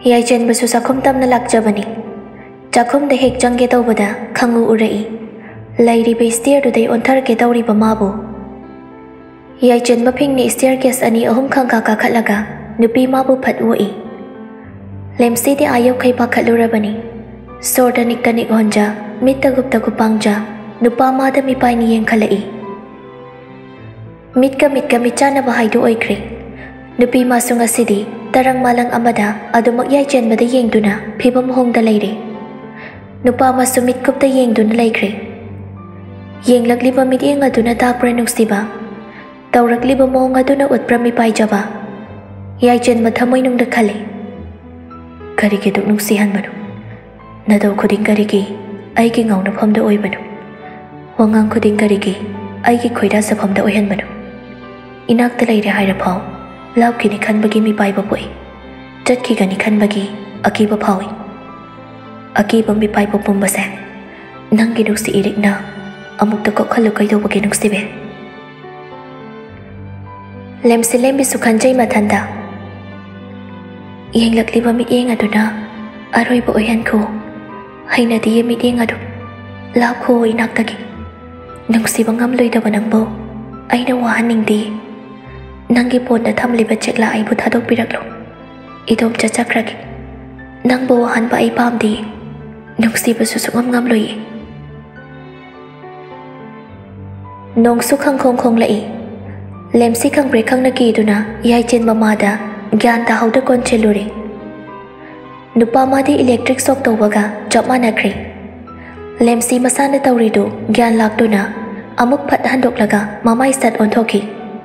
याइचन बसु चाखुम तमना लाक्चबनी चाखुम दे हेक चंगे तौबदा खंगु उरई लाइरिबे स्टेयर दुदै ओंथर के तौरिबा माबु याइचन मफिंगनि स्टेयर केस अनि अहुम खंगा काखलगा नुपी माबु फटवई लेमसी दे आयो खै पाखलुरबनी सोरदा निकनिक होंजा मित्ता गुप्ता गुपांगजा नुपा मादा मिपाइनी येंखलई मिटका मिचाना बहाइदु ओइख्रे नुपी मासुंग असिदी तरंग मालंग अमदा अदुमक याइचन बदा येंगदुना फिबम होंगदा लैरे नुपा मासु मिटकुप्ता येंगदुना लैख्रे येंगलकलिबा मिटयेंग अदुना ताकप्रा नुक्सिबा तौरकलिबा मोंग अदुना उत्प्रा मिपाइजबा याइचन मथमोइनुंगदा खले करिगे दुक नुक्सिहनबनु नदौ खुदिंग करिगे आइगे ngawna famda oibanu wangang khuding karigi aigi khoida sa famda oihanbanu inakta leire haira phau lapkini khanbagi mi paiba poi chatki gani khanbagi akiba phawi akiba mi paiba pumba se nangi nuksi irikna amukta ko khalu kaido bagi nuksi be lemsi lembi sukhanjai mathanda yenglakliba mi yeng aduna aroiba oihan ko haina diye mi yeng adu lap ko inaktagi nungsi bangam loidaba nangbo aina wahaningdi nangi ponna thamliba chekla ai bu thadok piraklo idom chachakragi nangbo wahan ba ai pamdi nungsi ba susungam ngam loi nong su khang khong lai lemsi khang bre khang na ki duna yai chen mamada gyan ta hauda kon cheluri nupa madi electric shock tawbaga job manakre lemsi masana tawridu gyan lakduna amuk phat handoklaga mamai sat onthoki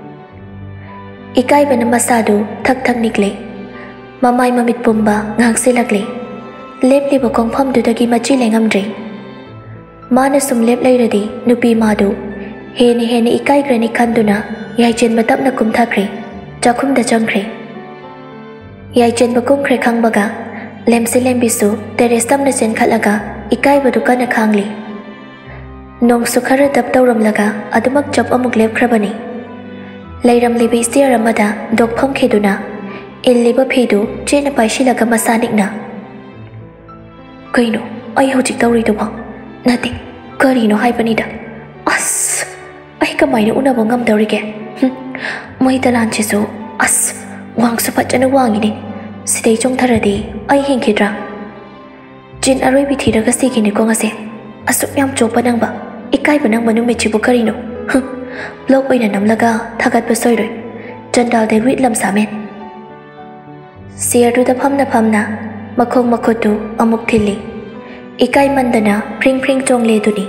ikai bana masadu thak nikle mamai mamit pumba ngak silakle lepli ba kongpham dudagi machi lengamdre mana sum lep leiradi nupi madu heni ikai grani khanduna yaichen matapna kumthakre chakhum da changkre yaichen ba kumkhre khangbaga lemsi lembisu terestam na chen khalaga ikai ba dukana khangli nong sukhara dab tawramlaga adumak chap amuk lepkhrabani leiram libi steer amada dokpham kheduna illiba phidu chena paishilaga masanikna kaino ai hojik tawri do ba nati karino haibanida as ai kamaina unaba ngam dawrige mai talan chisu as wang su phachana wangini sidai chongtharadi ai hengkhidra jin aroi bi thiraga sigini ko ngase asuk yam chopa nangba ikai banang manu me chibu karino blog oina namlaga thagat ba soiroi jandal de rit lam samen siar du da phamna makhong makhotu amuk thili ikai mandana pring chongle duni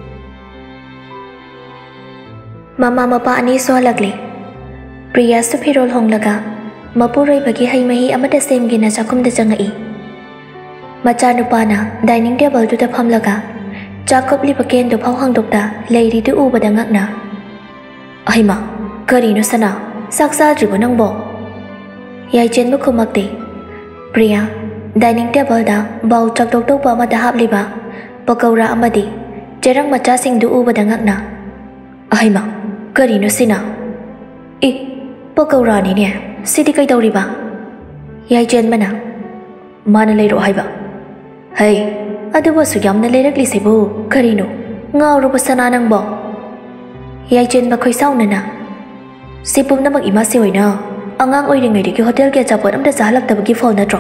mama mapa ani so lagle priya suphirol honglaga mapuroi bagi hai mahi amada semgina chakum da changai macha nupana dining table du da phamlaga chakopli baken do phau hangdokta leiri du ubada ngakna aima karino sana saksa dribo nangbo yai chen bu khumakte priya dining table da bau chakdok tok ba ma da hapliba pakaura amadi cherang macha sing du ubada ngakna aima karino sina I pakaura ni ne sidi kai dawriba yai chen mana mana leiro haiba hey aduba su yamna leirakli sebu karino ngawru basana nangbo yai chen ba khoi saunana sipum namak ima se hoina angang oiringai de ki hotel ke chapot amda jalak tabagi phone na tro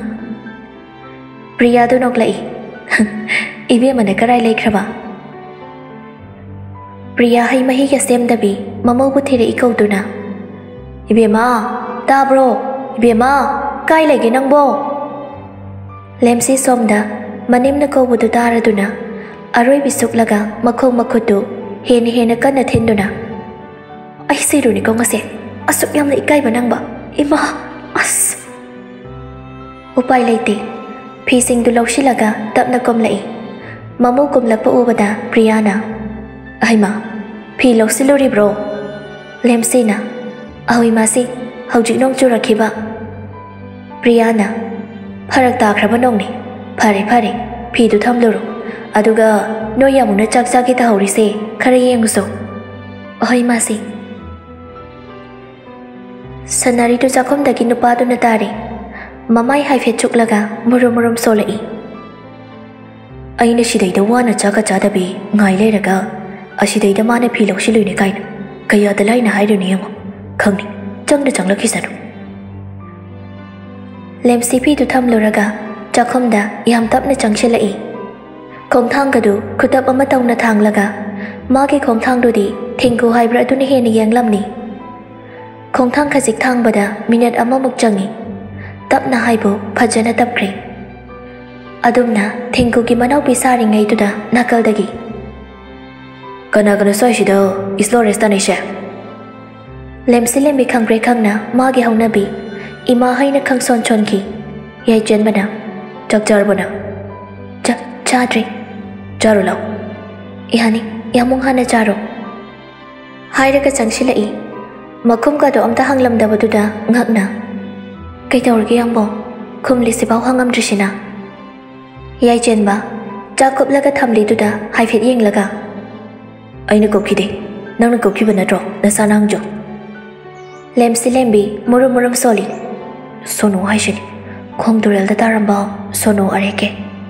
priya do noklai ibe mane karai leikraba priya hai mahi ke sem dabi mamo bu thire ikauduna ibe ma ta bro ibe ma kai lege nangbo lemsi somda manim na ko budu taraduna aroi bisuklaga makhong makhutu hena kana thenduna ai siru ni ko ngase asuk yamna ikai banang ba ima as upai leite phising du lawsilaga tapna komlai mamu komlakpa ubada priyana aima phi lawsilori bro lemsina awi masi hawjik nong churakhiba priyana pharak takraba nongni phare phi du thamluru aduga noyamuna chakcha ki ta haurise khare yenguso ahoi masi sanari tu chakom dagi nupa du natari mamai haifet chuklaga murum solai. Aina sidaida wana chaka chadabi ngai leiraga asidaida mana philo silune kaina kaya dalai na haiduni yango khangni changla kisanu. Lem sipi tu tham luraga chakhomda yam tapna changsilai. Khong thang gadu khutap ama tawna thang laga magi khong thang du di thingku haibra tu ni he ni yang lamni. Khong thang khajik thang bada minute ama muk changi tapna haibu phajana tapkri. Adumna thingku ki manau pisari ngai tu da nakal dagi. Kana soi shida islo restanisha. Lem silem bi khang bre khang na magi hong nabi ima haina khang son chon ki yai chen bana chakchar bana chadri charo law ihani yamung hana charo hairaga changsilai makum ka do amta hanglam da baduda ngakna kai tawrgi yambo khumli sibau hangam drishina yai chen ba chakup laga thamli duda haifet yeng laga aina kopki de nangna kopki bana dro na sanang jo lem silembi murum soli sono haishini khong durel da taramba sono areke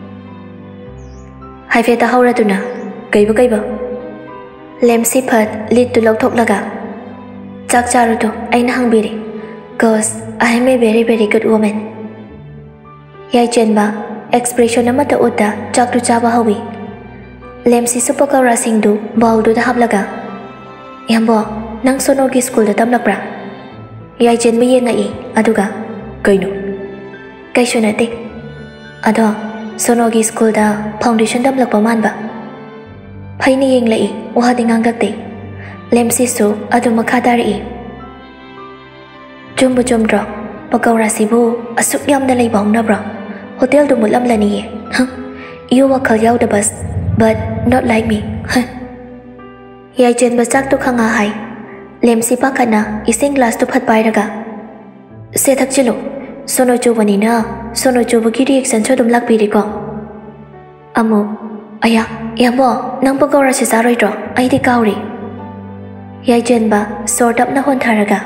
haifeta hauraduna kaiba lem si phat lit tu lokthok laga chak charu tu aina hangbiri cause I am a very good woman. Yai chen ba expression amata uta chak tu chaba hawi lem si supakara singdu baudu da hablaga yambo nang sono ki school da tamlakra yai chen bi yenga I aduga kainu kaishunate ado sonogi school da foundation dam lak paman ba phaini yeng lai wa dingang gakte lem si su adu makhadari jumbu jumdro pakawra sibu asuk yam da lai bong na bro hotel du mulam lani you wakal yaw da bus but not like me yai chen ba sak tu khanga hai lem si pakana ising glass tu phat pai raga se thak chilo sono chubani na sono chubagi reaction chodum lak biri ko amu aya yabo nang pakawra se saroi dro ai di kauri yai chen ba sort up na hon tharaga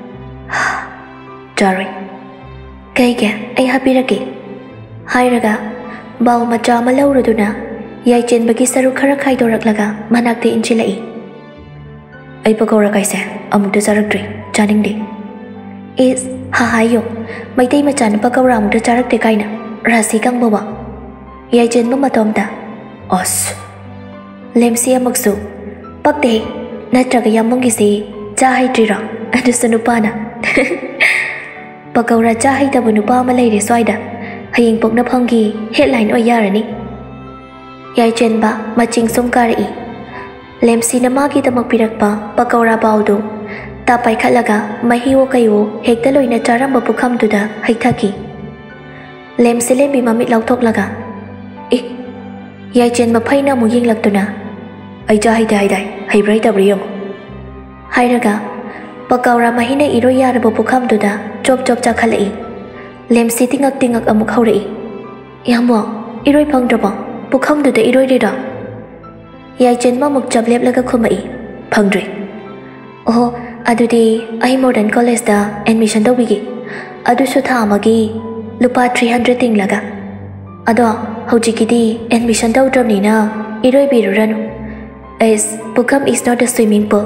Darry kai ga ai happy rage hai raga baw macha ma lawruduna yai chen bagi saru khara khai dorak laga manakte inchilai ai pakawra kaise amu de sarakri chaning de is ha hayo mai tei ma chan pakawra amu de charak te kaina rasi kang bawa yai chen ma matom ta os lemsia maksu pakte natraga yamong gi si cha hai trira adu sunupana pakawra cha hai ta bunupa ma leire soida haying pokna phanggi headline oi yarani yai chen ba maching sum kari lemsi nama gi tamak pirakpa pakawra baudu ta pai khalaga mahiwo kayo hekta loina charam ba pukham tu da haithaki lemsi lembi mamit lauthok laga yai chen ma phaina mu ying laktuna ai cha hai dai hai brai ta briyam hai raga pakawra mahina iro yar ba pukham tu da chop cha khalai lemsi tingak amuk khaurai yamo iroi phang droba pukham tu da iroi re da yai chen ma muk chap lep laga khumai phangdri oh adudi ai modern college da admission do bigi adu su tha magi lupa 300 ting laga ado hojiki di admission do drom ni na iroi bi ranu as pukham is not a swimming pool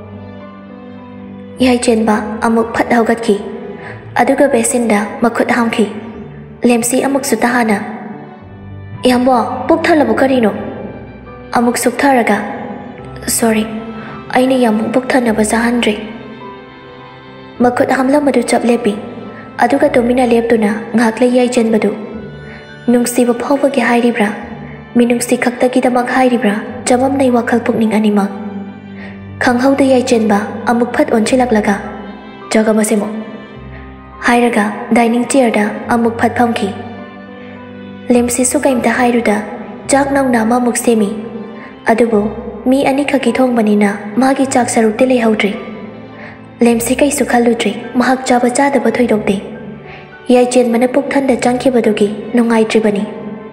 yai chen ba amuk phat haugat ki aduga basin da makhut hamki lemsi amuk su tahana yambo puk thalabu karino amuk suk tharaga sorry aina yamuk puk thana ba zahandre makhut hamla madu chap lepi aduga domina leptuna ngakle yai chen badu nungsi ba phawba gi hairibra minungsi khakta gi damak hairibra jamam nei wakhal pukning anima khanghau da yai chen ba amuk phat onchilak laga jaga masemo hairaga dining chair da amuk phat phangki lemsi su kaim da hairuda chak nang nama muk semi adubo mi ani khaki thong banina magi chak saruk te le haudri lemsi kai su khaludri mahak chaba cha da bathoi dokte yai chen mana puk than da changki badugi nungai tribani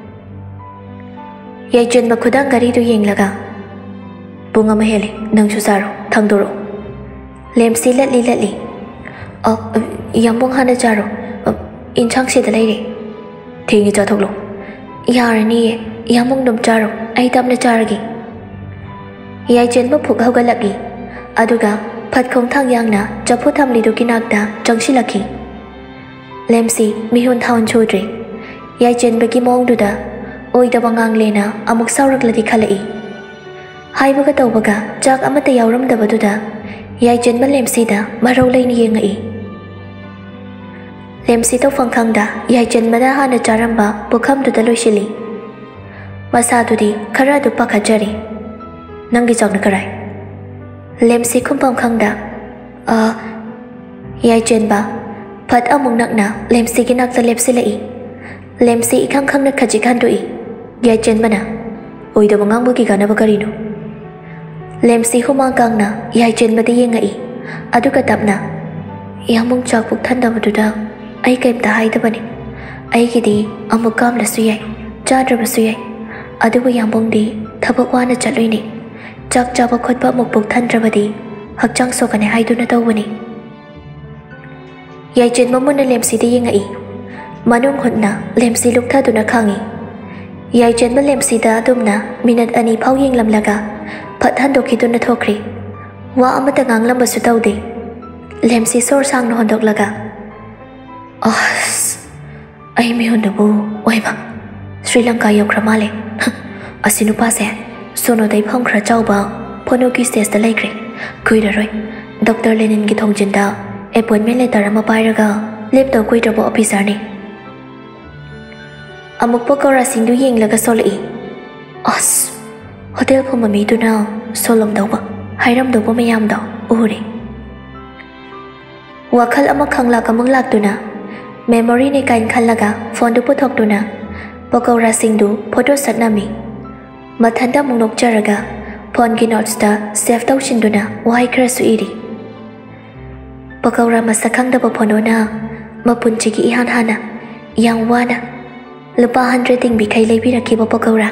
yai chen ma khudang gari du yeng laga bunga mahele nang su saro thangdoro lemsi latli yambong hana charo इंचांग सिदा लेरे थेंगे चाथोगलो यारनी यामुंग दुम चारो आई तमने चारगी याई चेनबो फुक हौगलगी अदुगा फतखों थांग यांगना चफु थमलिदु किनाकदा चंगसिलखी लेमसी मिहुन थाउन छोद्रे याई चेनबगी मोंगदुदा ओइदबा nganglena amuk saurakladi khalai haibaga tawbaga chak amata yauramdabaduda yai chenba lemsida marau leini yengai lemsi to fangkhangda yai chenbada hana charamba pukhamduda loisili masadudi khara du pakhajari nangi chakna karai lemsi khumpam khangda yai chenba phat amung nakna lemsi gi nakta lepsilai lemsi ikhang khangna khajikhandui yai chenbana oidaba ngangbugi ganaba karino lemsi humang kangna yai chenbada yengai aduga tapna yamung chakpuk thandabaduda ai kaimta haidabani aigidi amuk kamlasu yai chadrabasu yai adubu yambongdi thabak wana chatloini chak chaba khotpa mukpuk thandrabadi hakchang sokane haiduna tawbani yai chenba munna lemsi de yengai manung hotna lemsi luktaduna khangi yai chenba lemsi da adumna minute ani phau yenglamlaga phathan dokhiduna thokri wa amata nganglambasu tawde lemsi sor sang no hondoklaga ai mi hondabu oiba Sri Lanka yokra male asinu pase sono dai phongkhra chawba phono ki stage da laikre kuiraroi Dr. Lenin gi thongjinda appointment letter ama pairaga laptop kuirabo officer ni amuk pakora singdu yenglaga solai hotel phoma mi duna solom dawba hairam dawba mayam daw ure wakhal ama khangla kamang lakduna memory ne kain khallaga phone du puthokduna pakora singdu photo satnami mathanda mungnok charaga phone gi notes da save tawchinduna wai khra su iri pakora masakhang da phonona mapunchi gi ihan hana yang wana lupa 100 ting bi khai leibi rakhiba pakora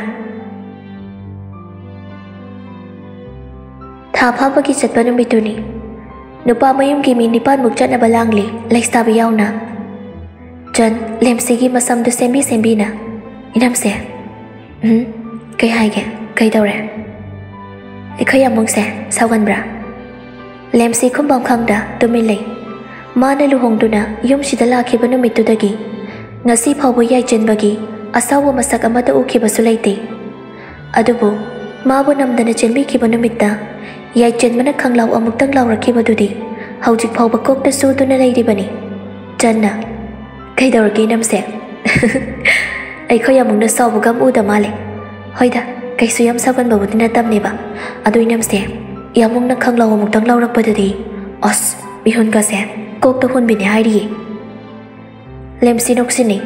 tha phabagi chatpa numituni nupa mayum gi mi nipan muk chatna balangli laista bi yauna jan lemsi gi masam du sembi na inam se kai hai ge kai dawre ikhaya mong se sawan bra lemsi khumbam khangda tumilei mana luhongduna yum sidala khiba numitudagi ngasi phawbo yai chenbagi asawa masak amata ukhibasu leite adubu mabu namdana chenbi khiba numitta yai chenbana khanglaw amuktang law rakhibadudi haujik phawba kokta suduna leiribani janna kaidawrgi namse ai khoyamung na sawu gam uda male hoida kaisu yam sagan babudina tamneba adu namse yamung na khanglaw amuktang law rakpadudi mihun ka se kokta hun bini hairi lemsi noksini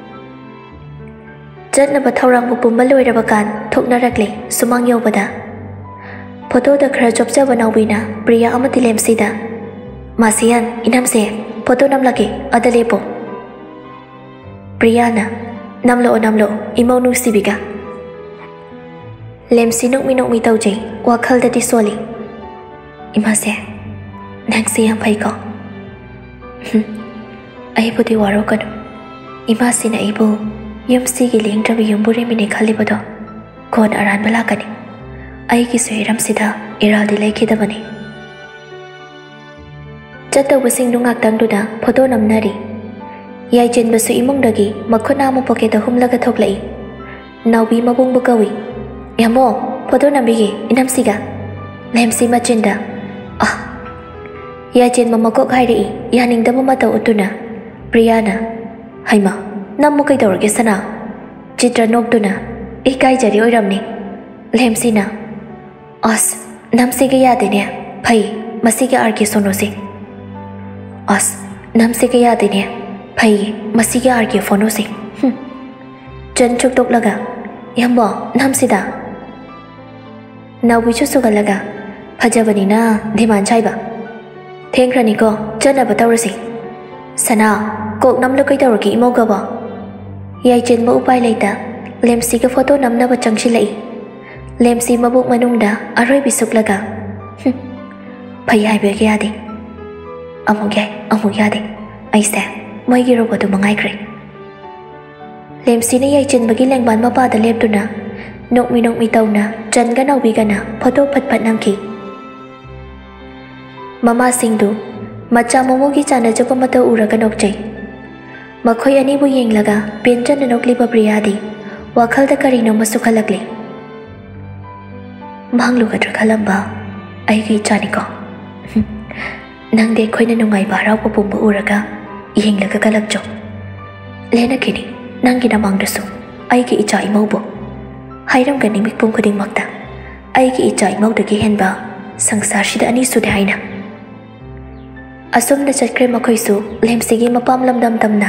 jatnaba thawrang pumba loiraba kan thoknarakle sumang yobada photo da khara jobjaba nawbina priya amati lemsi da masian inamse photo namlake adalepo priyana namlo imonu sibiga lemsi nokmi tawje wakhal da tisoli imase nangsi am phaiko ai pudi waro kanu ima sina ibu yumsi gi lengdrabi yumburi mine khalibado kon aran balakani ai ki suiram sida iraldi laikidabani chato basing dungak tangduda photo namnari yai chenbasu imungdagi makhona mu pocket humlaga thoklai nawbi mabung bukawi yamo photo nambigi inamsiga lemsi machinda yai chen mama kok hairi yaning dama mata utuna Priyana haima namu kai dawrge sana chitra nokduna ikai jari oiramni lemsina namse ge yade ne phai masi ge arke sonosi namse ge yade ne phai masi ge arke fonosi jan chuk tok laga yambo namsida nawbi chu sugalaga phajabani na dhiman chaiba thengrani ko chana batawrasi sana kok namlo kai dawrki imoga ba yai chen ma upai leita lemsi ka photo namna ba changsi lai lemsi mabuk manungda aroi bisuk laga phai hai be ya de amuk yade aisa ꯃꯣꯏꯒꯤ ꯔꯣꯕꯣꯠꯇꯨ ꯃꯉꯥꯏꯈ꯭ꯔꯦ꯫ ꯂꯦꯝꯁꯤꯅ ꯌꯥꯏꯆꯤꯟꯕꯒꯤ ꯂꯦꯡꯕꯥꯟ ꯃꯄꯥꯗ ꯂꯦꯞꯇꯨꯅ ꯅꯣꯛꯃꯤ ꯇꯧꯅ ꯆꯟꯒ ꯅꯥꯎꯕꯤꯒꯅ photo ꯐꯠ ꯅꯝꯈꯤ꯫ ꯃꯃꯥꯁꯤꯡꯗꯨ ꯃꯆꯥ ꯃꯣꯃꯣꯒꯤ ꯆꯥꯟꯅꯖꯕ ꯃꯇꯧ ꯎꯔꯒ ꯅꯣꯛꯆꯩ꯫ ꯃꯈꯣꯏ ꯑꯅꯤꯕꯨ ꯌꯦꯡꯂꯒ ꯄꯦꯟꯖꯅ ꯅꯣꯛꯂꯤꯕ ꯄ꯭ꯔꯤꯌꯥꯗꯤ ꯋꯥꯈꯜꯗ ꯀꯔꯤꯅꯣꯃꯁꯨ ꯈꯜꯂꯛꯂꯤ꯫ ꯃꯥꯡꯂꯨꯒꯗ꯭ꯔꯥ ꯈꯜꯂꯝꯕ ꯑꯩꯒꯤ ꯏꯆꯥꯅꯤꯀꯣ꯫ ꯅꯪꯗꯤ ꯑꯩꯈꯣꯏꯅ ꯅꯨꯡꯉꯥꯏꯕ ꯍꯔꯥꯎꯕ ꯄꯨꯝꯕ ꯎꯔꯒ ꯌꯦꯡꯂꯒ ꯀꯜꯂꯛꯆꯧ꯫ ꯂꯦꯅꯈꯤꯅꯤ ꯅꯪꯒꯤ ꯅꯃꯥꯡꯗꯁꯨ ꯑꯩꯒꯤ ꯏꯆꯥ ꯏꯃꯧꯕꯨ ꯍꯥꯏꯔꯝꯒꯅꯤ ꯃꯤꯄꯨꯝ ꯈꯨꯗꯤꯡꯃꯛꯇ ꯑꯩꯒꯤ ꯏꯆꯥ ꯏꯃꯧꯗꯒꯤ ꯍꯦꯟꯕ ꯁꯪꯁꯥꯔꯁꯤꯗ ꯑꯅꯤ ꯁꯨꯗꯦ ꯍꯥꯏꯅ꯫ ꯑꯁꯨꯝꯅ ꯆꯠꯈ꯭ꯔꯦ ꯃꯈꯣꯏꯁꯨ ꯂꯦꯝꯁꯤꯒꯤ ꯃꯄꯥꯝ ꯂꯝꯗꯝ ꯇꯝꯅ꯫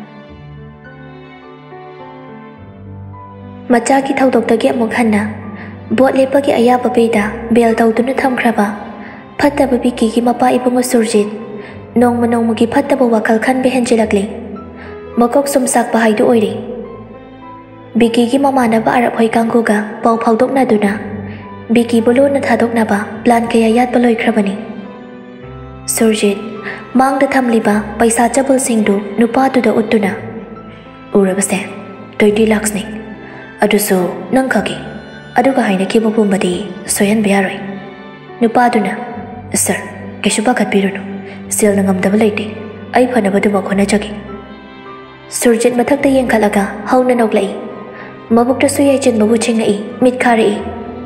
ꯃꯆꯥꯒꯤ ꯊꯧꯗꯣꯛꯇꯒꯤ ꯑꯃꯨꯛ ꯍꯟꯅ ꯕꯣꯠ ꯂꯦꯞꯄꯒꯤ ꯑꯌꯥꯕ ꯄꯦꯗ ꯕꯦꯜ ꯇꯧꯗꯨꯅ ꯊꯝꯈ꯭ꯔꯕ ꯐꯠꯇꯕ ꯕꯤꯀꯤꯒꯤ ꯃꯄꯥ ꯏꯕꯨꯡꯉꯣ ꯁꯨꯔꯖꯤꯠ ꯅꯣꯡꯃ ꯅꯣꯡꯃꯒꯤ ꯐꯠꯇꯕ ꯋꯥꯈꯜ ꯈꯟꯕ ꯍꯦꯟꯖꯤꯜꯂꯛꯂꯤ꯫ ꯃꯀꯣꯛ ꯁꯨꯝ ꯁꯥꯛꯄ ꯍꯥꯏꯗꯨ ꯑꯣꯏꯔꯤ꯫ ꯕꯤꯀꯤꯒꯤ ꯃꯃꯥꯟꯅꯕ ꯑꯔꯕ ꯍꯣꯏ ꯀꯥꯡꯕꯨꯒ ꯄꯥꯎ ꯐꯥꯎꯗꯣꯛꯅꯗꯨꯅ ꯕꯤꯀꯤꯕꯨ ꯂꯣꯟꯅ ꯊꯥꯗꯣꯛꯅꯕ ꯄ꯭ꯂꯥꯟ ꯀꯌꯥ ꯌꯥꯠꯄ ꯂꯣꯏꯈ꯭ꯔꯕꯅꯤ꯫ ꯁꯨꯔꯖꯤꯠ ꯃꯥꯡꯗ ꯊꯝꯂꯤꯕ ꯄꯩꯁꯥ ꯆꯕꯨꯜꯁꯤꯡꯗꯨ ꯅꯨꯄꯥꯗꯨꯗ ꯎꯠꯇꯨꯅ ꯎꯔꯕꯁꯦ 20 ꯂꯥꯈꯁꯅꯤ ꯑꯗꯨꯁꯨ ꯅꯪ ꯈꯪꯏ ꯑꯗꯨꯒ ꯍꯥꯏꯅꯈꯤꯕ ꯄꯨꯝꯕꯗꯤ ꯁꯣꯏꯍꯟꯕ ꯌꯥꯔꯣꯏ꯫ ꯅꯨꯄꯥꯗꯨꯅ ꯁꯔ ꯀꯩꯁꯨ ꯄꯥꯈꯠꯄꯤꯔꯨꯅꯨ ꯁꯦꯜꯅ ꯉꯝꯗꯕ ꯂꯩꯇꯦ ꯑꯩ ꯐꯅꯕꯗꯨꯃꯛ ꯍꯣꯠꯅꯖꯒꯦ꯫ ꯁꯨꯔꯖꯤꯠ ꯃꯊꯛꯇ ꯌꯦꯡꯈꯠꯂꯒ ꯍꯧꯅ ꯅꯣꯛꯂꯛꯏ꯫ ꯃꯕꯨꯛꯇꯁꯨ ꯌꯥꯏꯆꯤꯟꯕꯕꯨ ꯆꯤꯡꯉꯛꯏ ꯃꯤꯠ ꯈꯥꯔꯛꯏ꯫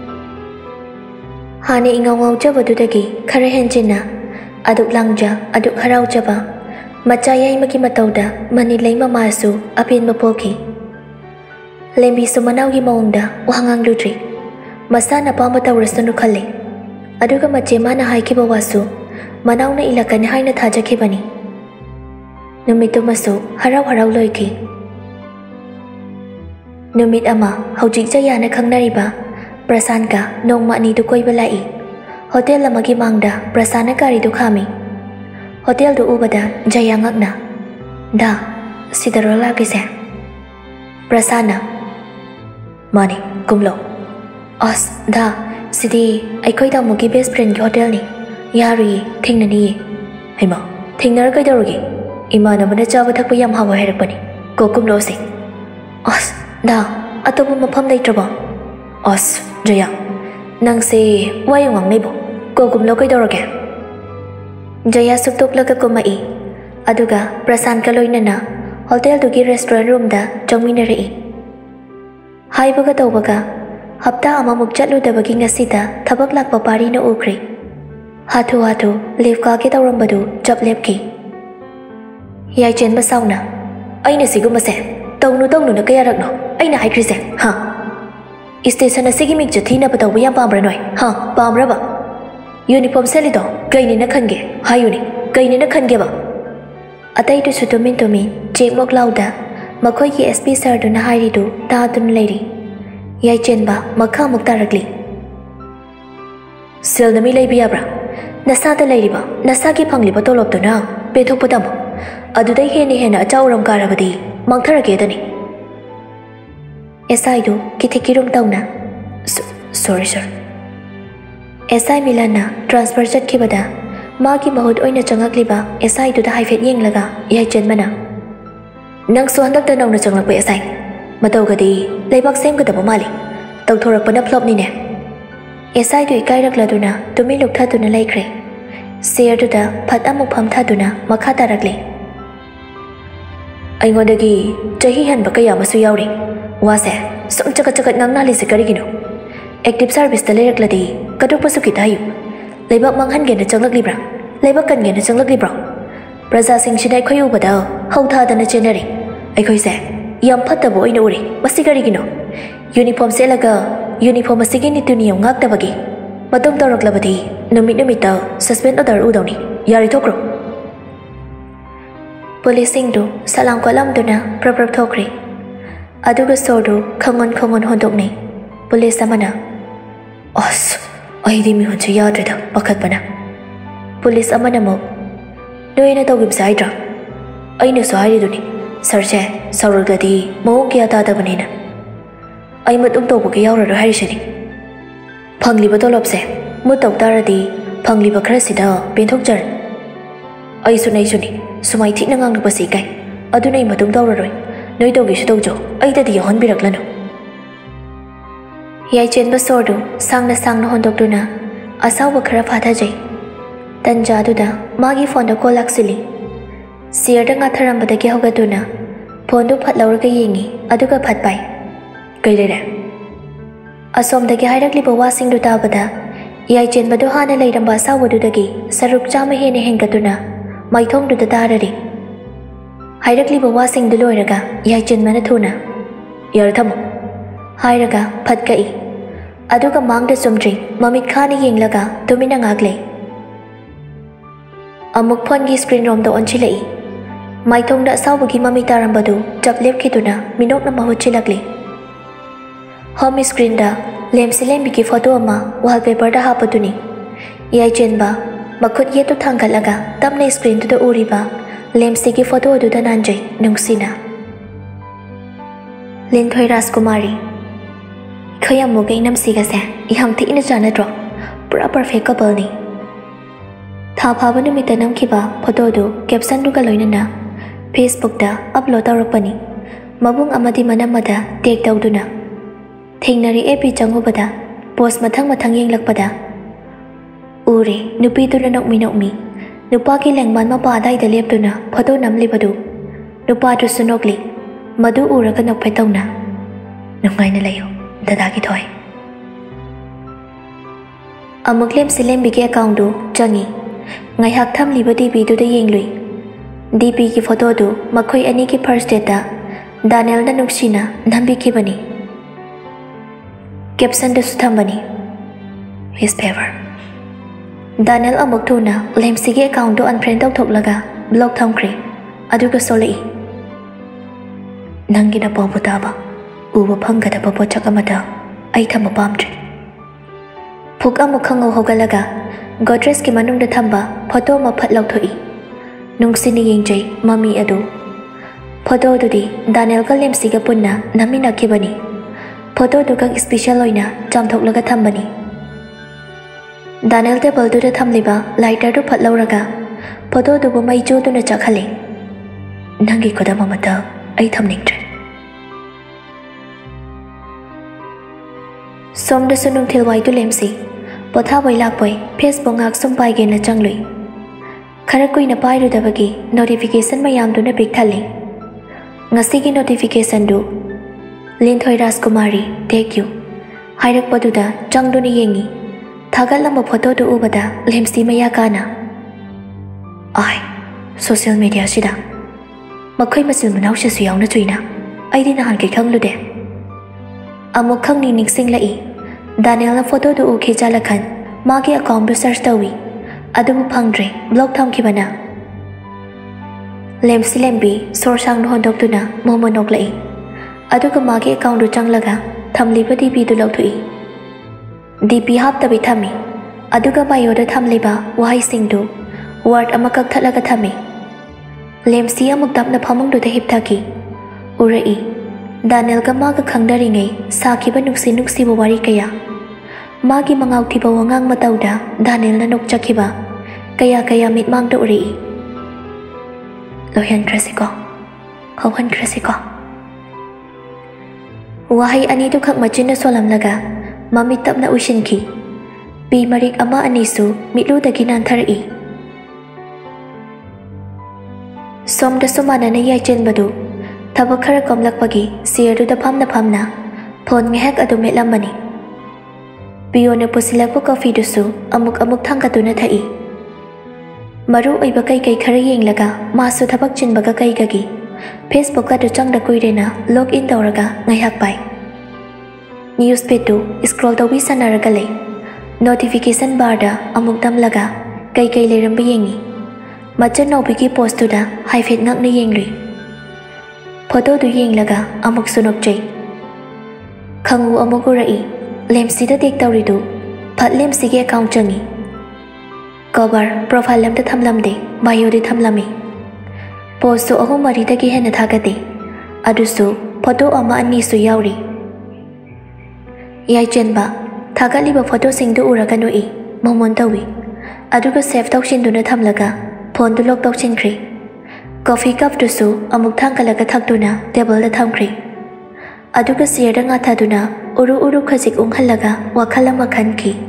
ꯍꯥꯟꯅ ꯏꯉꯥꯎ ꯉꯥꯎꯖꯕꯗꯨꯗꯒꯤ ꯈꯔ ꯍꯦꯟꯖꯤꯟꯅ ꯑꯗꯨꯛ ꯂꯥꯡꯖ ꯑꯗꯨꯛ ꯍꯔꯥꯎꯖꯕ ꯃꯆꯥ ꯌꯥꯏꯃꯒꯤ ꯃꯇꯧꯗ ꯃꯅꯤꯂꯩ ꯃꯃꯥꯁꯨ ꯑꯄꯦꯟꯕ ꯄꯣꯛꯈꯤ꯫ ꯂꯦꯝꯕꯤꯁꯨ ꯃꯅꯥꯎꯒꯤ ꯃꯑꯣꯡꯗ ꯋꯥ ꯉꯥꯡꯂꯨꯗ꯭ꯔꯤ꯫ ꯃꯁꯥꯅ ꯑꯄꯥꯝꯕ ꯇꯧꯔꯁꯅꯨ ꯈꯜꯂꯤ꯫ ꯑꯗꯨꯒ ꯃꯆꯦ ꯃꯥꯅ ꯍꯥꯏꯈꯤꯕ ꯋꯥꯁꯨ ꯃꯅꯥꯎꯅ ꯏꯜꯂꯛꯀꯅꯤ ꯍꯥꯏꯅ ꯊꯥꯖꯈꯤꯕꯅꯤ꯫ ꯅꯨꯃꯤꯠꯇꯨꯃꯁꯨ ꯍꯔꯥꯎ ꯍꯔꯥꯎ ꯂꯣꯏꯈꯤ꯫ ꯅꯨꯃꯤꯠ ꯑꯃ ꯍꯧꯖꯤꯛ ꯖꯌꯥꯅ ꯈꯪꯅꯔꯤꯕ ꯄ꯭ꯔꯁꯥꯟꯀ ꯅꯣꯡꯃ ꯑꯅꯤꯗꯨ ꯀꯣꯏꯕ ꯂꯥꯛꯏ꯫ ꯍꯣꯇꯦꯜ ꯑꯃꯒꯤ ꯃꯥꯡꯗ ꯄ꯭ꯔꯁꯥꯟꯅ ꯒꯥꯔꯤꯗꯨ ꯈꯥꯝꯃꯤ꯫ ꯍꯣꯇꯦꯜꯗꯨ ꯎꯕꯗ ꯖꯌꯥ ꯉꯛꯅ ꯗꯥ ꯁꯤꯗꯔꯣ ꯂꯥꯛꯂꯤꯁꯦ? ꯄ꯭ꯔꯁꯥꯟꯅ ꯃꯥꯅꯤ ꯀꯨꯝꯂꯣ꯫ ꯑꯁ ꯗꯥ ꯁꯤꯗꯤ ꯑꯩꯈꯣꯏ ꯇꯥꯃꯣꯒꯤ ꯕꯦꯁ ꯐ꯭ꯔꯦꯟꯒꯤ ꯍꯣꯇꯦꯜꯅꯤ ꯌꯥꯔꯣꯏꯌꯦ ꯊꯦꯡꯅꯅꯤꯌꯦ꯫ ꯍꯩꯃꯥ ꯊꯦꯡꯅꯔ ꯀꯩꯗꯧꯔꯒꯦ? ꯏꯃꯥꯟꯅꯕꯅ ꯆꯥꯕ ꯊꯛꯄ ꯌꯥꯝ ꯍꯥꯎꯋꯦ ꯍꯥꯏꯔꯛꯄꯅꯤ ꯀꯣꯛ ꯀꯨꯝꯂꯣꯁꯦ꯫ ꯑꯁ ꯗꯥ ꯑꯇꯣꯞꯄ ꯃꯐꯝ ꯂꯩꯇ꯭ꯔꯕꯣ? ꯑꯁ ꯖꯌꯥ ꯅꯪꯁꯦ ꯋꯥ ꯌꯥꯝ ꯉꯥꯡꯅꯩꯕꯣ ꯀꯣꯛ ꯀꯨꯝꯂꯣ ꯀꯩꯗꯧꯔꯒꯦ? ꯖꯌꯥ ꯁꯨꯛꯇꯣꯛꯂꯒ ꯀꯨꯝꯃꯛꯏ꯫ ꯑꯗꯨꯒ ꯄ꯭ꯔꯁꯥꯟꯀ ꯂꯣꯏꯅꯅ ꯍꯣꯇꯦꯜꯗꯨꯒꯤ ꯔꯦꯁꯇꯨꯔꯦꯟ ꯔꯨꯝꯗ ꯆꯪꯃꯤꯟꯅꯔꯛꯏ꯫ ꯍꯥꯏꯕꯒ ꯇꯧꯕꯒ ꯍꯞꯇꯥ ꯑꯃꯃꯨꯛ ꯆꯠꯂꯨꯗꯕꯒꯤ ꯉꯁꯤꯗ ꯊꯕꯛ ꯂꯥꯛꯄ ꯄꯥꯔꯤꯅ ꯎꯈ꯭ꯔꯤ꯫ ꯍꯥꯊꯨ ꯂꯤꯐ ꯀꯥꯒꯦ ꯇꯧꯔꯝꯕꯗꯨ ꯆꯞ ꯂꯦꯞꯈꯤ꯫ ꯌꯥꯏꯆꯦꯟꯕ ꯁꯥꯎꯅ ꯑꯩꯅ ꯁꯤꯒꯨꯝꯕꯁꯦ ꯇꯧꯅꯨꯅ ꯀꯌꯥꯔꯛꯅꯣ ꯑꯩꯅ ꯍꯥꯏꯈ꯭ꯔꯤꯁꯦ ꯍꯥ? ꯏꯁꯇꯦꯁꯟ ꯑꯁꯤꯒꯤ ꯃꯤꯡꯆꯠ ꯊꯤꯅꯕ ꯇꯧꯕ ꯌꯥꯝ ꯄꯥꯝꯕ꯭ꯔꯥ ꯅꯣꯏ ꯍꯥ? ꯄꯥꯝꯕ꯭ꯔꯕ? ꯌꯨꯅꯤꯐꯣꯔꯝ ꯁꯦꯠꯂꯤꯗꯣ ꯀꯩꯅꯦꯅ ꯈꯟꯒꯦ ꯍꯥꯏꯌꯨꯅꯤ ꯀꯩꯅꯦꯅ ꯈꯟꯒꯦꯕ? ꯑꯇꯩꯗꯨꯁꯨ ꯇꯨꯃꯤꯟ ꯆꯦꯛꯃꯣꯛ ꯂꯥꯎꯗ ꯃꯈꯣꯏꯒꯤ SP ꯁꯔꯗꯨꯅ ꯍꯥꯏꯔꯤꯗꯨ ꯇꯥꯗꯨꯅ ꯂꯩꯔꯤ꯫ ꯌꯥꯏꯆꯦꯟꯕ ꯃꯈꯥꯃꯨꯛ ꯇꯥꯔꯛꯂꯤ꯫ ꯁꯦꯜꯅ ꯃꯤ ꯂꯩꯕ ꯌꯥꯕ꯭ꯔꯥ? ꯅꯁꯥꯗ ꯂꯩꯔꯤꯕ ꯅꯁꯥꯒꯤ ꯐꯪꯂꯤꯕ ꯇꯣꯂꯣꯞꯇꯨꯅ ꯄꯦꯟꯊꯣꯛꯄ ꯇꯝꯃꯨ꯫ ꯑꯗꯨꯗꯩ ꯍꯦꯟꯅ ꯑꯆꯥꯎꯔꯝ ꯀꯥꯔꯕꯗꯤ ꯃꯥꯡꯊꯔꯒꯦꯗꯅꯤ꯫ SIꯗꯨ ꯀꯤꯊꯤꯛꯀꯤꯔꯨꯝ ꯇꯧꯅ ꯁꯣꯔꯤ ꯁꯔ꯫ SI ꯃꯤꯂꯟꯅ ꯇ꯭ꯔꯥꯟꯁꯐꯔ ꯆꯠꯈꯤꯕꯗ ꯃꯥꯒꯤ ꯃꯍꯨꯠ ꯑꯣꯏꯅ ꯆꯪꯉꯛꯂꯤꯕ SIꯗꯨꯗ ꯍꯥꯏꯐꯦꯠ ꯌꯦꯡꯂꯒ ꯌꯥꯏꯆꯦꯟꯕꯅ ꯅꯪꯁꯨ ꯍꯟꯗꯛꯇ ꯅꯧꯅ ꯆꯪꯂꯛꯄ SI ꯃꯇꯧꯒꯗꯤ ꯂꯩꯕꯥꯛ ꯁꯦꯝꯒꯗꯕ ꯃꯥꯜꯂꯤ ꯇꯧꯊꯣꯔꯛꯄꯅ ꯐ꯭ꯂꯣꯞꯅꯤꯅꯦ꯫ SIꯗꯨ ꯏꯀꯥꯏꯔꯛꯂꯗꯨꯅ ꯇꯨꯃꯤꯟ ꯂꯨꯞꯊꯗꯨꯅ ꯂꯩꯈ꯭ꯔꯦ꯫ ꯆꯦꯌꯔꯗꯨꯗ ꯐꯠ ꯑꯃꯨꯛ ꯐꯝꯊꯗꯨꯅ ꯃꯈꯥ ꯇꯥꯔꯛꯂꯤ꯫ ꯑꯩꯉꯣꯟꯗꯒꯤ ꯆꯍꯤ ꯍꯟꯕ ꯀꯌꯥ ꯑꯃꯁꯨ ꯌꯥꯎꯔꯤ ꯋꯥꯁꯦ ꯁꯨꯝ ꯆꯀꯠ ꯉꯥꯡꯅꯍꯜꯂꯤꯁꯦ ꯀꯔꯤꯒꯤꯅꯣ? ꯑꯦꯛꯇꯤꯚ ꯁꯥꯔꯚꯤꯁꯇ ꯂꯩꯔꯛꯂꯗꯤ ꯀꯠꯊꯣꯛꯄꯁꯨ ꯈꯤꯇ ꯍꯥꯏꯌꯨ꯫ ꯂꯩꯕꯥꯛ ꯃꯥꯡꯍꯟꯒꯦꯅ ꯆꯪꯂꯛꯂꯤꯕ꯭ꯔꯥ? ꯂꯩꯕꯥꯛ ꯀꯟꯒꯦꯅ ꯆꯪꯂꯛꯂꯤꯕ꯭ꯔꯣ? ꯄ꯭ꯔꯖꯥꯁꯤꯡꯁꯤꯅ ꯑꯩꯈꯣꯏ ꯎꯕꯗ ꯍꯧꯊꯥꯗꯅ ꯆꯦꯟꯅꯔꯤ꯫ ꯑꯩꯈꯣꯏꯁꯦ ꯌꯥꯝ ꯐꯠꯇꯕ ꯑꯣꯏꯅ ꯎꯔꯤ ꯃꯁꯤ ꯀꯔꯤꯒꯤꯅꯣ? ꯌꯨꯅꯤꯐꯣꯔꯝ ꯁꯦꯠꯂꯒ ꯌꯨꯅꯤꯐꯣꯔꯝ ꯑꯁꯤꯒꯤ ꯅꯤꯇꯤ ꯅꯤꯌꯣꯝ ꯉꯥꯛꯇꯕꯒꯤ ꯃꯇꯨꯡ ꯇꯧꯔꯛꯂꯕꯗꯤ ꯅꯨꯃꯤꯠꯇ ꯁꯁꯄꯦꯟ ꯑꯣꯔꯗꯔ ꯎꯗꯧꯅꯤ ꯌꯥꯔꯤ ꯊꯣꯛꯈ꯭ꯔꯣ꯫ ꯄꯨꯂꯤꯁꯁꯤꯡꯗꯨ ꯁꯂꯥꯝ ꯀꯣꯠꯂꯝꯗꯨꯅ ꯄ꯭ꯔꯞ ꯊꯣꯛꯈ꯭ꯔꯤ꯫ ꯑꯗꯨꯒ ꯁꯣꯔꯗꯨ ꯈꯪꯒꯣꯟ ꯍꯣꯟꯗꯣꯛꯅꯩ꯫ ꯄꯨꯂꯤꯁ ꯑꯃꯅ ꯑꯁ ꯑꯩꯗꯤ ꯃꯤꯍꯨꯟꯁꯦ ꯌꯥꯗ꯭ꯔꯦꯗ ꯄꯥꯈꯠꯄꯅ꯫ ꯄꯨꯂꯤꯁ ꯑꯃꯅ ꯑꯃꯨꯛ ꯅꯣꯏꯅ ꯇꯧꯈꯤꯕꯁꯦ ꯍꯥꯏꯗ꯭ꯔꯥ? ꯑꯩꯅꯁꯨ ꯍꯥꯏꯔꯤꯗꯨꯅꯤ ꯁꯔꯁꯦ ꯁꯥꯎꯔꯛꯂꯗꯤ ꯃꯑꯣꯡ ꯀꯌꯥ ꯇꯥꯗꯕꯅꯤꯅ꯫ ꯑꯩ ꯃꯇꯨꯡ ꯇꯧꯕꯒ ꯌꯥꯎꯔꯔꯣꯏ ꯍꯥꯏꯔꯤꯁꯤꯅꯤ꯫ ꯐꯪꯂꯤꯕ ꯇꯣꯂꯣꯞꯁꯦ ꯃꯨꯠ ꯇꯧ ꯇꯥꯔꯗꯤ ꯐꯪꯂꯤꯕ ꯈꯔꯁꯤꯗ ꯄꯦꯟꯊꯣꯛꯆꯔꯅꯤ꯫ ꯑꯩꯁꯨꯅꯤ ꯁꯨꯃꯥꯏ ꯊꯤꯅ ꯉꯥꯡꯂꯛꯄꯁꯤ ꯏꯀꯥꯏ꯫ ꯑꯗꯨꯅ ꯑꯩ ꯃꯇꯨꯡ ꯇꯧꯔꯔꯣꯏ ꯅꯣꯏ ꯇꯧꯒꯦꯁꯨ ꯇꯧꯖꯧ ꯑꯩꯗꯗꯤ ꯌꯥꯎꯍꯟꯕꯤꯔꯛꯂꯅꯨ ꯌꯥꯏꯆꯦꯟꯕ ꯁꯣꯔꯗꯨ ꯁꯥꯡꯅ ꯁꯥꯡꯅ ꯍꯣꯟꯗꯣꯛꯇꯨꯅ ꯑꯁꯥꯎꯕ ꯈꯔ ꯐꯥꯊꯖꯩ ꯇꯟꯖꯥꯗꯨꯗ ꯃꯥꯒꯤ ꯐꯣꯟꯗ ꯀꯣꯜ ꯂꯥꯛꯁꯤꯜꯂꯤ ꯁꯤꯌꯔꯗ ꯉꯥꯊꯔꯝꯕꯗꯒꯤ ꯍꯧꯒꯠꯇꯨꯅ ꯐꯣꯟꯗꯨ ꯐꯠ ꯂꯧꯔꯒ ꯌꯦꯡꯉꯤ ꯑꯗꯨꯒ ꯐꯠ ꯄꯥꯏ ꯀꯩ ꯂꯩꯔꯦ ꯑꯁꯣꯝꯗꯒꯤ ꯍꯥꯏꯔꯛꯂꯤꯕ ꯋꯥꯁꯤꯡꯗꯨ ꯇꯥꯕꯗ ꯌꯥꯏꯆꯦꯟꯕꯗꯨ ꯍꯥꯟꯅ ꯂꯩꯔꯝꯕ ꯑꯁꯥꯎꯕꯗꯨꯗꯒꯤ ꯁꯔꯨꯛ 100 ꯍꯦꯟꯅ ꯍꯦꯟꯒꯠꯇꯨꯅ ꯃꯥꯏꯊꯣꯡꯗꯨꯗ ꯇꯥꯔꯔꯤ ꯍꯥꯏꯔꯛꯂꯤꯕ ꯋꯥꯁꯤꯡꯗꯨ ꯂꯣꯏꯔꯒ ꯌꯥꯏꯆꯦꯟꯕꯅ ꯊꯨꯅ ꯌꯥꯔ ꯊꯝꯃꯣ ꯍꯥꯏꯔꯒ ꯐꯠ ꯀꯛꯏ ꯑꯗꯨꯒ ꯃꯥꯡꯗ ꯆꯨꯝꯗ꯭ꯔꯤ ꯃꯃꯤꯠ ꯈꯥꯅ ꯌꯦꯡꯂꯒ ꯇꯨꯃꯤꯟꯅ ꯉꯥꯛ ꯂꯩ ꯑꯃꯨꯛ ꯐꯣꯟꯒꯤ ꯁ꯭ꯀ꯭ꯔꯤꯟ ꯔꯣꯝꯗ ꯑꯣꯟꯁꯤꯜꯂꯛꯏ ꯃꯥꯏꯊꯣꯡꯗ ꯑꯁꯥꯎꯕꯒꯤ ꯃꯃꯤ ꯇꯥꯔꯝꯕꯗꯨ ꯆꯞ ꯂꯦꯞꯈꯤꯗꯨꯅ ꯃꯤꯅꯣꯛꯅ ꯃꯍꯨꯠ ꯁꯤꯜꯂꯛꯂꯤ ꯍꯣꯝ ꯁ꯭ꯀ꯭ꯔꯤꯟꯗ ꯂꯦꯝꯁꯤꯂꯦꯝꯕꯤꯒꯤ ꯐꯣꯇꯣ ꯑꯃ ꯋꯥꯜꯄꯦꯄꯔꯗ ꯍꯥꯞꯄꯗꯨꯅꯤ ꯌꯥꯏꯆꯦꯟꯕ ꯃꯈꯨꯠ ꯌꯦꯠꯇꯨ ꯊꯥꯡꯒꯠꯂꯒ ꯇꯞꯅ ꯁ꯭ꯀ꯭ꯔꯤꯟꯗꯨꯗ ꯎꯔꯤꯕ ꯂꯦꯝꯁꯤꯒꯤ ꯐꯣꯇꯣ ꯑꯗꯨꯗ ꯅꯥꯟꯖꯩ ꯅꯨꯡꯁꯤꯅ ꯂꯤꯟꯊꯣꯏ ꯔꯥꯖꯀꯨꯃꯥꯔꯤ ꯑꯩꯈꯣꯏ ꯑꯃꯨꯛ ꯏꯅꯝꯁꯤꯒꯁꯦ ꯌꯥꯝ ꯊꯤꯅ ꯆꯥꯟꯅꯗ꯭ꯔꯣ ꯄꯨꯔꯥ ꯄꯔꯐꯦꯛ ꯀꯄꯜꯅꯤ ꯊꯥ ꯐꯥꯕ ꯅꯨꯃꯤꯠꯇ ꯅꯝꯈꯤꯕ ꯐꯣꯇꯣꯗꯨ ꯀꯦꯞꯁꯟꯗꯨꯒ ꯂꯣꯏꯅꯅ ꯐꯦꯁꯕꯨꯛꯇ ꯑꯞꯂꯣꯗ ꯇꯧꯔꯛꯄꯅꯤ ꯃꯕꯨꯡ ꯑꯃꯗꯤ ꯃꯅꯝꯃꯗ ꯇꯦꯛ ꯇꯧꯗꯨꯅ ꯊꯦꯡꯅꯔꯤ ꯑꯦꯄꯤ ꯆꯪꯉꯨꯕꯗ ꯄꯣꯁ ꯃꯊꯪ ꯃꯊꯪ ꯌꯦꯡꯂꯛꯄꯗ ꯎꯔꯦ ꯅꯨꯄꯤꯗꯨꯅ ꯅꯣꯛꯃꯤ ꯅꯨꯄꯥꯒꯤ ꯂꯦꯡꯃꯥꯟ ꯃꯄꯥ ꯑꯗꯥꯏꯗ ꯂꯦꯞꯇꯨꯅ ꯐꯣꯇꯣ ꯅꯝꯂꯤꯕꯗꯨ ꯅꯨꯄꯥꯗꯨꯁꯨ ꯅꯣꯛꯂꯤ ꯃꯗꯨ ꯎꯔꯒ ꯅꯣꯛꯐꯦꯠ ꯇꯧꯅ ꯅꯨꯡꯉꯥꯏꯅ ꯂꯩꯌꯨ ꯗꯗꯥꯒꯤ ꯊꯣꯏ ꯑꯃꯨꯛ ꯂꯦꯝꯁꯤꯂꯦꯝꯕꯤꯒꯤ ꯑꯦꯀꯥꯎꯟꯗꯨ ꯆꯪꯉꯤ ꯉꯥꯏꯍꯥꯛ ꯊꯝꯂꯤꯕ ꯗꯤꯄꯤꯗꯨꯗ ꯌꯦꯡꯂꯨꯏ ꯗꯤꯄꯤꯒꯤ ꯐꯣꯇꯣꯗꯨ ꯃꯈꯣꯏ ꯑꯅꯤꯒꯤ ꯐꯥꯔꯁ ꯗꯦꯠꯇ ꯗꯥꯅꯦꯜꯅ ꯅꯨꯡꯁꯤꯅ ꯅꯝꯕꯤꯈꯤꯕꯅꯤ ꯀꯦꯞꯁꯟꯗꯁꯨ ꯊꯝꯕꯅꯤ ꯍꯤꯁ ꯐꯦꯚꯔ ꯗꯥꯅꯦꯜ ꯑꯃꯨꯛ ꯊꯨꯅ ꯂꯦꯝꯁꯤꯒꯤ ꯑꯦꯀꯥꯎꯟꯗꯨ ꯑꯟꯐ꯭ꯔꯦꯟ ꯇꯧꯊꯣꯛꯂꯒ ꯕ꯭ꯂꯣꯛ ꯊꯝꯈ꯭ꯔꯦ ꯑꯗꯨꯒ ꯁꯣꯜꯂꯛꯏ ꯅꯪꯒꯤ ꯅꯄꯥꯎꯕꯨ ꯇꯥꯕ ꯎꯕ ꯐꯪꯒꯗꯕ ꯄꯣꯠꯁꯛ ꯑꯃꯗ ꯑꯩ ꯊꯝꯕ ꯄꯥꯝꯗ꯭ꯔꯦ ꯐꯨꯛ ꯑꯃꯨꯛ ꯈꯪꯍꯧ ꯍꯧꯒꯠꯂꯒ ꯒꯣꯗ꯭ꯔꯦꯖꯀꯤ ꯃꯅꯨꯡꯗ ꯊꯝꯕ ꯐꯣꯇꯣ ꯑꯃ ꯐꯠ ꯂꯧꯊꯣꯛꯏ ꯅꯨꯡꯁꯤꯅ ꯌꯦꯡꯖꯩ ꯃꯃꯤ ꯑꯗꯨ ꯐꯣꯇꯣꯗꯨꯗꯤ ꯗꯥꯅꯦꯜꯒ ꯂꯦꯝꯁꯤꯒ ꯄꯨꯟꯅ ꯅꯝꯃꯤꯟꯅꯈꯤꯕꯅꯤ ꯐꯣꯇꯣꯗꯨꯒ ꯁ꯭ꯄꯦꯁꯤꯌꯦꯜ ꯑꯣꯏꯅ ꯆꯥꯝꯊꯣꯛꯂꯒ ꯊꯝꯕꯅꯤ ꯗꯥꯅꯦꯜ ꯇꯦꯕꯜꯗꯨꯗ ꯊꯝꯂꯤꯕ ꯂꯥꯏꯇꯔꯗꯨ ꯐꯠ ꯂꯧꯔꯒ ꯐꯣꯇꯣꯗꯨꯕꯨ ꯃꯩ ꯆꯨꯗꯨꯅ ꯆꯥꯛꯍꯜꯂꯤ ꯅꯪꯒꯤ ꯈꯨꯗꯝ ꯑꯃꯠꯇ ꯑꯩ ꯊꯝꯅꯤꯡꯗ꯭ꯔꯦ ꯁꯣꯝꯗꯁꯨ ꯅꯨꯡꯊꯤꯜ ꯋꯥꯏꯗꯨ ꯂꯦꯝꯁꯤ ꯄꯣꯊꯥꯕꯣꯏ ꯂꯥꯛꯄꯣꯏ ꯐꯦꯁꯕꯨꯛ ꯉꯥꯛ ꯁꯨꯝ ꯄꯥꯏꯒꯦꯅ ꯆꯪꯂꯨꯏ ꯈꯔ ꯀꯨꯏꯅ ꯄꯥꯏꯔꯨꯗꯕꯒꯤ ꯅꯣꯇꯤꯐꯤꯀꯦꯁꯟ ꯃꯌꯥꯝꯗꯨꯅ ꯄꯤꯛ ꯊꯜꯂꯤ ꯉꯁꯤꯒꯤ ꯅꯣꯇꯤꯐꯤꯀꯦꯁꯟꯗꯨ ꯂꯤꯟꯊꯣꯏ ꯔꯥꯖꯀꯨꯃꯥꯔꯤ ꯊꯦꯡꯛ ꯌꯨ ꯍꯥꯏꯔꯛꯄꯗꯨꯗ ꯆꯪꯗꯨꯅ ꯌꯦꯡꯉꯤ ꯊꯥꯒꯠꯂꯝꯕ ꯐꯣꯇꯣꯗꯨ ꯎꯕꯗ ꯂꯦꯝꯁꯤ ꯃꯌꯥ ꯀꯥꯅ ꯁꯣꯁꯤꯌꯦꯜ ꯃꯤꯗꯤꯌꯥꯁꯤꯗ ꯃꯈꯣꯏ ꯃꯆꯤꯟ ꯃꯅꯥꯎꯁꯤꯁꯨ ꯌꯥꯎꯅ ꯆꯨꯏꯅ ꯑꯩꯗꯤ ꯅꯍꯥꯟꯈꯩ ꯈꯪꯂꯨꯗꯦ ꯑꯃꯨꯛ ꯈꯪꯅꯤ ꯅꯤꯡꯁꯤꯡꯂꯛꯏ ꯗꯥꯅꯦꯜꯅ ꯐꯣꯇꯣꯗꯨ ꯎꯈꯤ ꯆꯥꯂꯈꯟ ꯃꯥꯒꯤ ꯑꯦꯀꯥꯎꯟꯗꯨ ꯁꯔꯆ ꯇꯧꯏ ꯑꯗꯨꯕꯨ ꯐꯪꯗ꯭ꯔꯦ ꯕ꯭ꯂꯣꯛ ꯊꯝꯈꯤꯕꯅ ꯂꯦꯝꯁꯤꯂꯦꯝꯕꯤ ꯁꯣꯔ ꯁꯥꯡꯅ ꯍꯣꯟꯗꯣꯛꯇꯨꯅ ꯃꯣꯃꯣ ꯅꯣꯛꯂꯛꯏ ꯑꯗꯨꯒ ꯃꯥꯒꯤ ꯑꯦꯀꯥꯎꯟꯗꯨ ꯆꯪꯂꯒ ꯊꯝꯂꯤꯕ ꯗꯤꯄꯤꯗꯨ ꯂꯧꯊꯣꯛꯏ ꯗꯤꯄꯤ ꯍꯥꯞꯇꯕꯤ ꯊꯝꯃꯤ ꯑꯗꯨꯒ ꯕꯥꯏꯑꯣꯗ ꯊꯝꯂꯤꯕ ꯋꯥꯍꯩꯁꯤꯡꯗꯨ ꯋꯥꯔꯗ ꯑꯃ ꯀꯛꯊꯠꯂꯒ ꯊꯝꯃꯤ ꯂꯦꯝꯁꯤ ꯑꯃꯨꯛ ꯇꯞꯅ ꯐꯃꯨꯡꯗꯨꯗ ꯍꯤꯞꯊꯈꯤ ꯎꯔꯛꯏ ꯗꯥꯅꯦꯜꯒ ꯃꯥꯒ ꯈꯪꯅꯔꯤꯉꯩ ꯁꯥꯈꯤꯕ ꯅꯨꯡꯁꯤꯕ ꯋꯥꯔꯤ ꯀꯌꯥ ꯃꯥꯒꯤ ꯃꯉꯥꯎ ꯊꯤꯕ ꯋꯥꯉꯥꯡ ꯃꯇꯧꯗ ꯗꯥꯅꯦꯜꯅ ꯅꯣꯛꯆꯈꯤꯕ ꯀꯌꯥ ꯃꯤꯠꯃꯥꯡꯗ ꯎꯔꯛꯏ ꯂꯣꯏꯍꯟꯈ꯭ꯔꯁꯤꯀꯣ ꯍꯧꯍꯟꯈ꯭ꯔꯁꯤꯀꯣ ꯋꯥꯍꯩ ꯑꯅꯤꯗꯨꯈꯛ ꯃꯆꯤꯟꯅ ꯁꯣꯜꯂꯝꯂꯒ ꯃꯃꯤꯠ ꯇꯞꯅ ꯎꯏꯁꯤꯟꯈꯤ ꯄꯤ ꯃꯔꯤꯛ ꯑꯃ ꯑꯅꯤꯁꯨ ꯃꯤꯠꯂꯨꯗꯒꯤ ꯅꯥꯟꯊꯔꯛꯏ ꯁꯣꯝꯗꯁꯨ ꯃꯥꯟꯅꯅ ꯌꯥꯏꯆꯦꯟꯕꯗꯨ ꯊꯕꯛ ꯈꯔ ꯀꯣꯝꯂꯛꯄꯒꯤ ꯆꯤꯌꯔꯗꯨꯗ ꯐꯝꯅ ꯐꯣꯟ ꯉꯥꯏꯍꯥꯛ ꯑꯗꯨ ꯃꯦꯠꯂꯝꯕꯅꯤ ꯄꯤꯌꯣꯅ ꯄꯨꯁꯤꯜꯂꯛꯄ ꯀꯣꯐꯤꯗꯨꯁꯨ ꯑꯃꯨꯛ ꯊꯥꯡꯒꯠꯇꯨꯅ ꯊꯛꯏ ꯃꯔꯨ ꯑꯣꯏꯕ ꯀꯩ ꯈꯔ ꯌꯦꯡꯂꯒ ꯃꯥꯁꯨ ꯊꯕꯛ ꯆꯤꯟꯕꯒ ꯀꯩꯒꯒꯤ ꯐꯦꯁꯕꯨꯛꯀꯗꯨ ꯆꯪꯗ ꯀꯨꯏꯔꯦꯅ ꯂꯣꯒ ꯏꯟ ꯇꯧꯔꯒ ꯉꯥꯏꯍꯥꯛ ꯄꯥꯏ ꯅ꯭ꯌꯨꯁ ꯐꯤꯗꯇꯨ ꯁ꯭ꯀ꯭ꯔꯣꯜ ꯇꯧꯕꯤ ꯁꯥꯟꯅꯔꯒ ꯂꯩ ꯅꯣꯇꯤꯐꯤꯀꯦꯁꯟ ꯕꯥꯔꯗ ꯑꯃꯨꯛ ꯅꯝꯂꯒ ꯀꯩ ꯂꯩꯔꯝꯕ ꯌꯦꯡꯉꯤ ꯃꯆꯟꯅꯥꯎꯕꯤꯒꯤ ꯄꯣꯁꯇꯨꯗ ꯍꯥꯏꯐꯦꯠ ꯉꯛꯅ ꯌꯦꯡꯂꯨꯏ ꯐꯣꯇꯣꯗꯨ ꯌꯦꯡꯂꯒ ꯑꯃꯨꯛꯁꯨ ꯅꯣꯛꯆꯩ ꯈꯪꯎ ꯑꯃꯨꯛ ꯎꯔꯛꯏ ꯂꯦꯝꯁꯤꯗ ꯇꯦꯛ ꯇꯧꯔꯤꯗꯨ ꯐꯠ ꯂꯦꯝꯁꯤꯒꯤ ꯑꯦꯀꯥꯎꯟ ꯆꯪꯉꯤ ꯀꯣꯚꯔ ꯄ꯭ꯔꯣꯐꯥꯏꯜ ꯑꯝꯇ ꯊꯝꯂꯝꯗꯦ ꯕꯥꯏꯑꯣꯗꯤ ꯊꯝꯂꯝꯃꯤ ꯄꯣꯁꯇꯨ 3-4ꯗꯒꯤ ꯍꯦꯟꯅ ꯊꯥꯒꯠꯇꯦ ꯑꯗꯨꯁꯨ ꯐꯣꯇೋ ꯑꯃ ꯑꯅꯤꯁꯨ ꯌꯥꯎꯔꯤ ꯌꯥꯏꯆꯦꯟꯕ ꯊꯥꯒꯠꯂꯤꯕ ꯐꯣꯇꯣꯁꯤꯡꯗꯨ ꯎꯔꯒ ꯅꯣꯛꯏ ꯃꯣꯃꯣꯟ ꯇꯧꯏ ꯑꯗꯨꯒ ꯁꯦꯚ ꯇꯧꯁꯤꯟꯗꯨꯅ ꯊꯝꯂꯒ ꯐꯣꯟꯗꯨ ꯂꯣꯛ ꯇꯧꯁꯤꯟꯈ꯭ꯔꯦ ꯀꯣꯐꯤ ꯀꯞꯇꯨꯁꯨ ꯑꯃꯨꯛ ꯊꯥꯡꯒꯠꯂꯒ ꯊꯛꯇꯨꯅ ꯇꯦꯕꯜꯗ ꯊꯝꯈ꯭ꯔꯦ꯫ ꯑꯗꯨꯒ ꯆꯤꯌꯔꯗ ꯉꯥꯊꯗꯨꯅ ꯎꯔꯨ ꯎꯔꯨ ꯈꯖꯤꯛ ꯎꯪꯍꯜꯂꯒ ꯋꯥꯈꯜ ꯑꯃ ꯈꯟꯈꯤ꯫